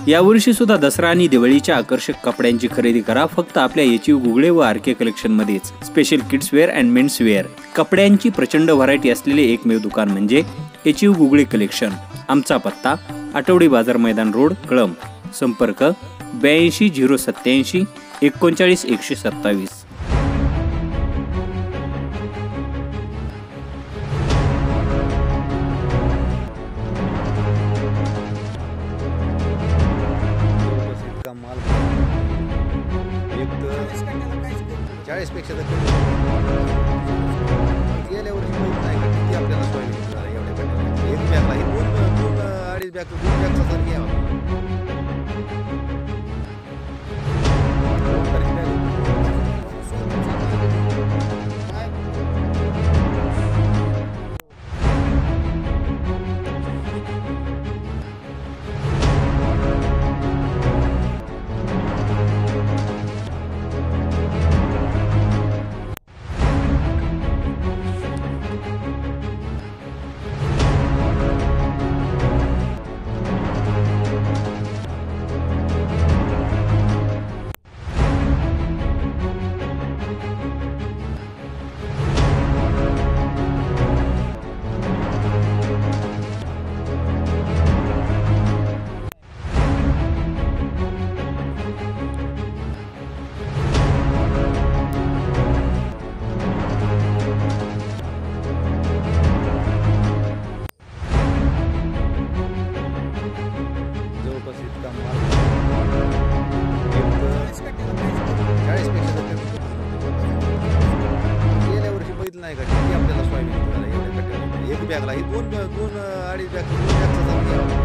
यावर्षी सुद्धा दसरा आणि दिवाळीच्या आकर्षक कपड्यांची खरेदी करा फक्त आपल्या एचयू गुगळे व आरके कलेक्शन मध्येच। Special kids wear and men's wear कपड्यांची प्रचंड व्हरायटी असलेले एकमेव दुकान म्हणजे एचयू गुगळे कलेक्शन। आमचा पत्ता आठवडी बाजार मैदान रोड कळंब। संपर्क 82 087 39 127। चाळीस पेक्षा गेल्या वर्षी नाही का किती आपल्याला सोयाबीन झाला एवढ्या कट्ट्याला एक बॅगला ही दोन अडीच बॅगचा जर घ्यावा नाही का किती आपल्याला सोयाबीन झाला एवढ्या कट्ट्याला एक बॅगला ही दोन अडीच बॅगचा जर घ्यावा